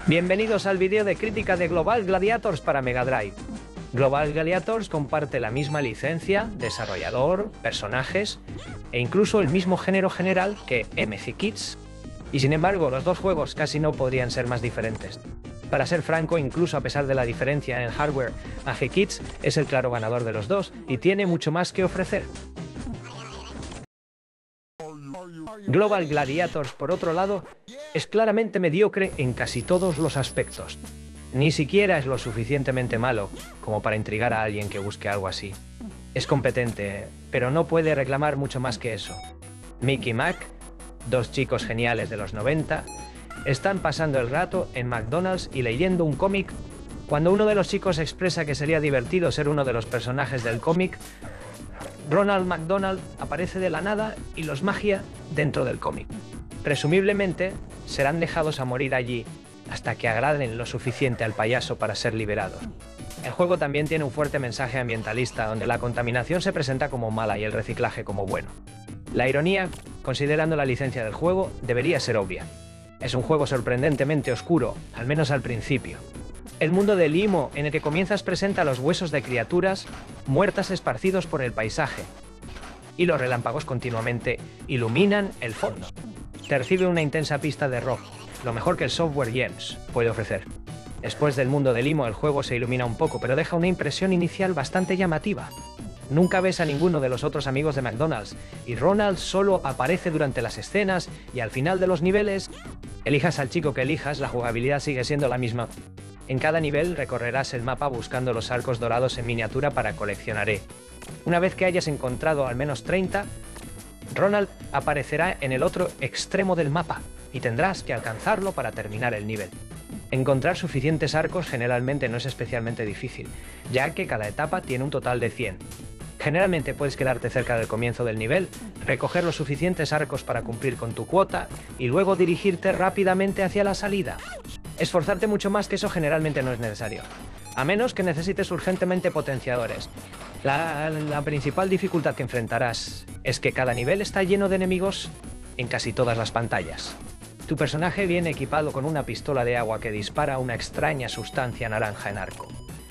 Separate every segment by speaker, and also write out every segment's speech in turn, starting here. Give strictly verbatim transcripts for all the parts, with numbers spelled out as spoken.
Speaker 1: Bienvenidos al vídeo de crítica de Global Gladiators para Mega Drive. Global Gladiators comparte la misma licencia, desarrollador, personajes e incluso el mismo género general que M C Kids. Y sin embargo, los dos juegos casi no podrían ser más diferentes. Para ser franco, incluso a pesar de la diferencia en hardware, M C Kids es el claro ganador de los dos y tiene mucho más que ofrecer. Global Gladiators, por otro lado, es claramente mediocre en casi todos los aspectos. Ni siquiera es lo suficientemente malo como para intrigar a alguien que busque algo así. Es competente, pero no puede reclamar mucho más que eso. Mick y Mac, dos chicos geniales de los noventa, están pasando el rato en McDonald's y leyendo un cómic. Cuando uno de los chicos expresa que sería divertido ser uno de los personajes del cómic, Ronald McDonald aparece de la nada y los magia dentro del cómic. Presumiblemente serán dejados a morir allí hasta que agraden lo suficiente al payaso para ser liberados. El juego también tiene un fuerte mensaje ambientalista donde la contaminación se presenta como mala y el reciclaje como bueno. La ironía, considerando la licencia del juego, debería ser obvia. Es un juego sorprendentemente oscuro, al menos al principio. El mundo de Limo en el que comienzas presenta los huesos de criaturas muertas esparcidos por el paisaje, y los relámpagos continuamente iluminan el fondo. Te recibe una intensa pista de rock, lo mejor que el software Gems puede ofrecer. Después del mundo de Limo el juego se ilumina un poco, pero deja una impresión inicial bastante llamativa. Nunca ves a ninguno de los otros amigos de McDonald's, y Ronald solo aparece durante las escenas y al final de los niveles. Elijas al chico que elijas, la jugabilidad sigue siendo la misma. En cada nivel recorrerás el mapa buscando los arcos dorados en miniatura para coleccionaré. Una vez que hayas encontrado al menos treinta, Ronald aparecerá en el otro extremo del mapa y tendrás que alcanzarlo para terminar el nivel. Encontrar suficientes arcos generalmente no es especialmente difícil, ya que cada etapa tiene un total de cien. Generalmente puedes quedarte cerca del comienzo del nivel, recoger los suficientes arcos para cumplir con tu cuota y luego dirigirte rápidamente hacia la salida. Esforzarte mucho más que eso generalmente no es necesario, a menos que necesites urgentemente potenciadores. La, la principal dificultad que enfrentarás es que cada nivel está lleno de enemigos en casi todas las pantallas. Tu personaje viene equipado con una pistola de agua que dispara una extraña sustancia naranja en arco.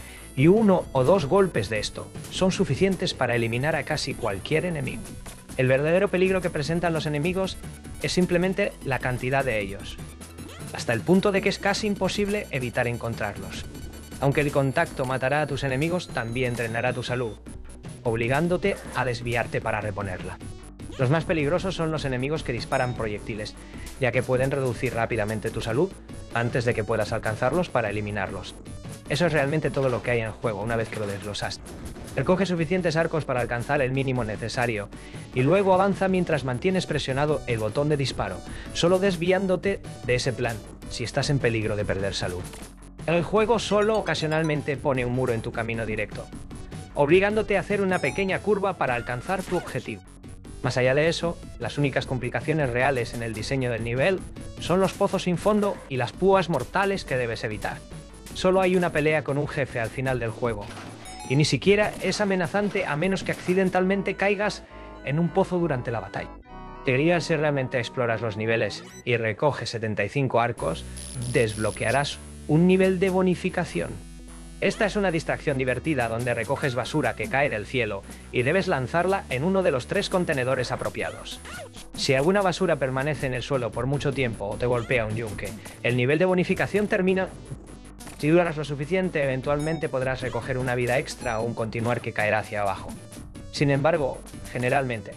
Speaker 1: Y uno o dos golpes de esto son suficientes para eliminar a casi cualquier enemigo. El verdadero peligro que presentan los enemigos es simplemente la cantidad de ellos, hasta el punto de que es casi imposible evitar encontrarlos. Aunque el contacto matará a tus enemigos, también drenará tu salud, obligándote a desviarte para reponerla. Los más peligrosos son los enemigos que disparan proyectiles, ya que pueden reducir rápidamente tu salud antes de que puedas alcanzarlos para eliminarlos. Eso es realmente todo lo que hay en el juego una vez que lo desglosaste. Recoge suficientes arcos para alcanzar el mínimo necesario y luego avanza mientras mantienes presionado el botón de disparo, solo desviándote de ese plan si estás en peligro de perder salud. El juego solo ocasionalmente pone un muro en tu camino directo, obligándote a hacer una pequeña curva para alcanzar tu objetivo. Más allá de eso, las únicas complicaciones reales en el diseño del nivel son los pozos sin fondo y las púas mortales que debes evitar. Solo hay una pelea con un jefe al final del juego, y ni siquiera es amenazante a menos que accidentalmente caigas en un pozo durante la batalla. Deberías, si realmente exploras los niveles y recoges setenta y cinco arcos, desbloquearás un nivel de bonificación. Esta es una distracción divertida donde recoges basura que cae del cielo y debes lanzarla en uno de los tres contenedores apropiados. Si alguna basura permanece en el suelo por mucho tiempo o te golpea un yunque, el nivel de bonificación termina. Si duras lo suficiente, eventualmente podrás recoger una vida extra o un continuar que caerá hacia abajo. Sin embargo, generalmente,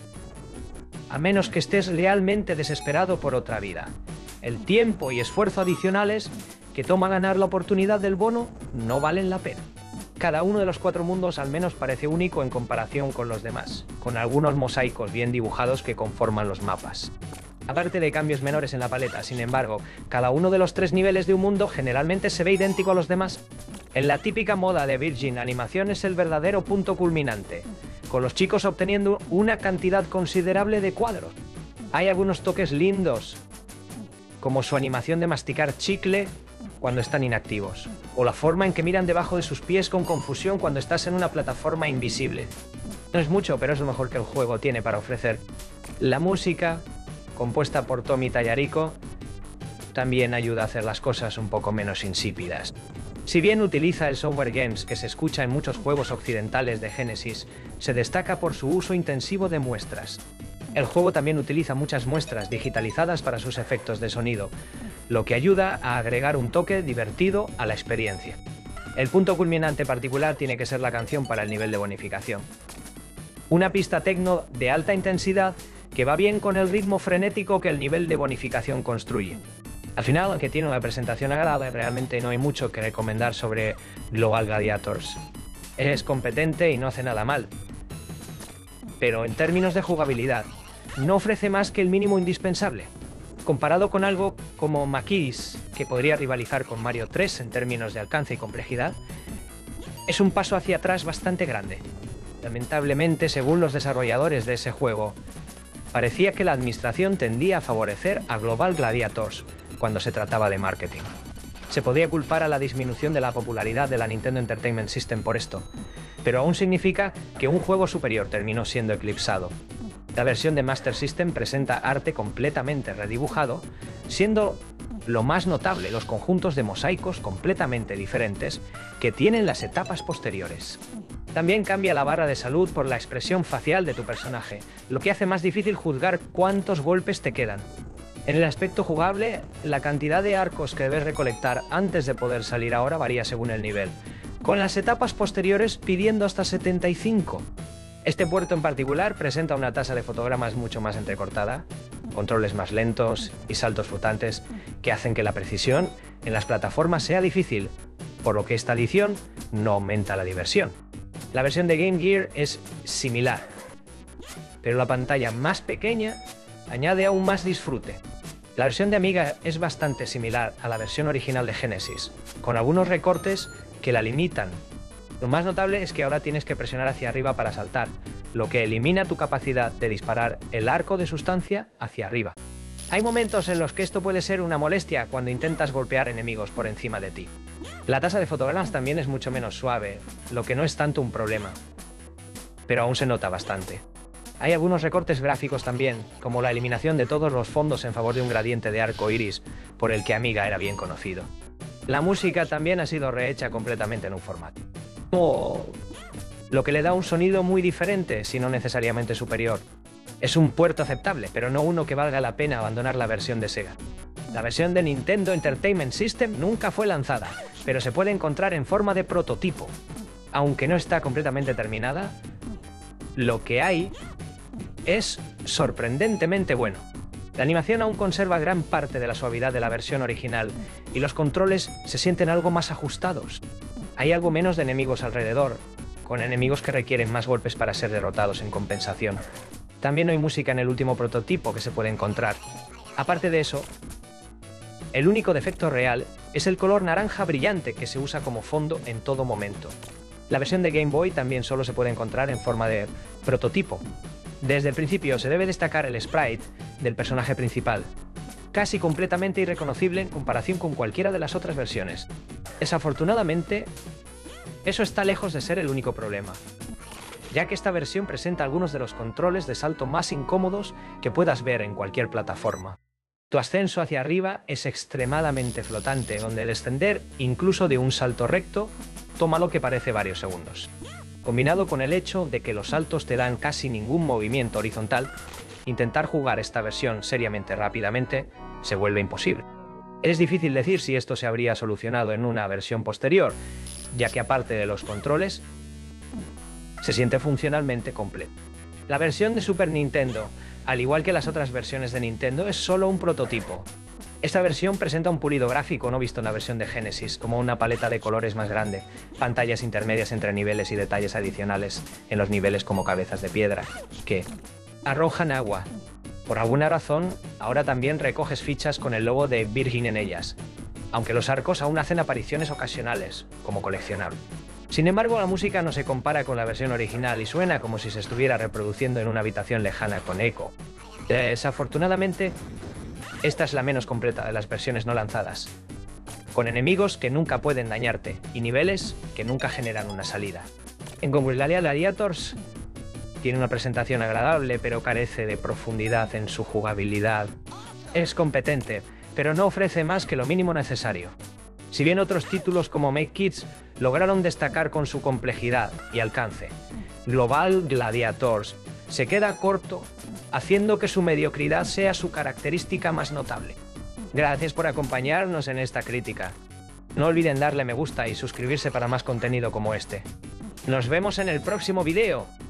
Speaker 1: a menos que estés realmente desesperado por otra vida, el tiempo y esfuerzo adicionales que toma ganar la oportunidad del bono no valen la pena. Cada uno de los cuatro mundos al menos parece único en comparación con los demás, con algunos mosaicos bien dibujados que conforman los mapas. Aparte de cambios menores en la paleta, sin embargo, cada uno de los tres niveles de un mundo generalmente se ve idéntico a los demás. En la típica moda de Virgin, animación es el verdadero punto culminante, con los chicos obteniendo una cantidad considerable de cuadros. Hay algunos toques lindos, como su animación de masticar chicle cuando están inactivos, o la forma en que miran debajo de sus pies con confusión cuando estás en una plataforma invisible. No es mucho, pero es lo mejor que el juego tiene para ofrecer. La música, compuesta por Tommy Tallarico, también ayuda a hacer las cosas un poco menos insípidas. Si bien utiliza el software games que se escucha en muchos juegos occidentales de Genesis, se destaca por su uso intensivo de muestras. El juego también utiliza muchas muestras digitalizadas para sus efectos de sonido, lo que ayuda a agregar un toque divertido a la experiencia. El punto culminante particular tiene que ser la canción para el nivel de bonificación. Una pista techno de alta intensidad que va bien con el ritmo frenético que el nivel de bonificación construye. Al final, aunque tiene una presentación agradable, realmente no hay mucho que recomendar sobre Global Gladiators. Es competente y no hace nada mal. Pero en términos de jugabilidad, no ofrece más que el mínimo indispensable. Comparado con algo como Maquis, que podría rivalizar con Mario tres en términos de alcance y complejidad, es un paso hacia atrás bastante grande. Lamentablemente, según los desarrolladores de ese juego, parecía que la administración tendía a favorecer a Global Gladiators cuando se trataba de marketing. Se podía culpar a la disminución de la popularidad de la Nintendo Entertainment System por esto, pero aún significa que un juego superior terminó siendo eclipsado. La versión de Master System presenta arte completamente redibujado, siendo lo más notable los conjuntos de mosaicos completamente diferentes que tienen las etapas posteriores. También cambia la barra de salud por la expresión facial de tu personaje, lo que hace más difícil juzgar cuántos golpes te quedan. En el aspecto jugable, la cantidad de arcos que debes recolectar antes de poder salir ahora varía según el nivel, con las etapas posteriores pidiendo hasta setenta y cinco. Este puerto en particular presenta una tasa de fotogramas mucho más entrecortada, controles más lentos y saltos flotantes que hacen que la precisión en las plataformas sea difícil, por lo que esta adición no aumenta la diversión. La versión de Game Gear es similar, pero la pantalla más pequeña añade aún más disfrute. La versión de Amiga es bastante similar a la versión original de Genesis, con algunos recortes que la limitan. Lo más notable es que ahora tienes que presionar hacia arriba para saltar, lo que elimina tu capacidad de disparar el arco de sustancia hacia arriba. Hay momentos en los que esto puede ser una molestia cuando intentas golpear enemigos por encima de ti. La tasa de fotogramas también es mucho menos suave, lo que no es tanto un problema, pero aún se nota bastante. Hay algunos recortes gráficos también, como la eliminación de todos los fondos en favor de un gradiente de arco iris, por el que Amiga era bien conocido. La música también ha sido rehecha completamente en un formato, lo que le da un sonido muy diferente, si no necesariamente superior. Es un puerto aceptable, pero no uno que valga la pena abandonar la versión de Sega. La versión de Nintendo Entertainment System nunca fue lanzada, pero se puede encontrar en forma de prototipo. Aunque no está completamente terminada, lo que hay es sorprendentemente bueno. La animación aún conserva gran parte de la suavidad de la versión original y los controles se sienten algo más ajustados. Hay algo menos de enemigos alrededor, con enemigos que requieren más golpes para ser derrotados en compensación. También no hay música en el último prototipo que se puede encontrar. Aparte de eso, el único defecto real es el color naranja brillante que se usa como fondo en todo momento. La versión de Game Boy también solo se puede encontrar en forma de prototipo. Desde el principio se debe destacar el sprite del personaje principal, casi completamente irreconocible en comparación con cualquiera de las otras versiones. Desafortunadamente, eso está lejos de ser el único problema, ya que esta versión presenta algunos de los controles de salto más incómodos que puedas ver en cualquier plataforma. Tu ascenso hacia arriba es extremadamente flotante, donde el descender, incluso de un salto recto, toma lo que parece varios segundos. Combinado con el hecho de que los saltos te dan casi ningún movimiento horizontal, intentar jugar esta versión seriamente rápidamente se vuelve imposible. Es difícil decir si esto se habría solucionado en una versión posterior, ya que aparte de los controles, se siente funcionalmente completo. La versión de Super Nintendo, al igual que las otras versiones de Nintendo, es solo un prototipo. Esta versión presenta un pulido gráfico no visto en la versión de Genesis, como una paleta de colores más grande, pantallas intermedias entre niveles y detalles adicionales en los niveles como cabezas de piedra, que arrojan agua. Por alguna razón, ahora también recoges fichas con el logo de Virgin en ellas, aunque los arcos aún hacen apariciones ocasionales, como coleccionable. Sin embargo, la música no se compara con la versión original y suena como si se estuviera reproduciendo en una habitación lejana con eco. Desafortunadamente, esta es la menos completa de las versiones no lanzadas, con enemigos que nunca pueden dañarte y niveles que nunca generan una salida. En Global Gladiators tiene una presentación agradable, pero carece de profundidad en su jugabilidad. Es competente, pero no ofrece más que lo mínimo necesario. Si bien otros títulos como Make Kids lograron destacar con su complejidad y alcance, Global Gladiators se queda corto, haciendo que su mediocridad sea su característica más notable. Gracias por acompañarnos en esta crítica. No olviden darle me gusta y suscribirse para más contenido como este. Nos vemos en el próximo video.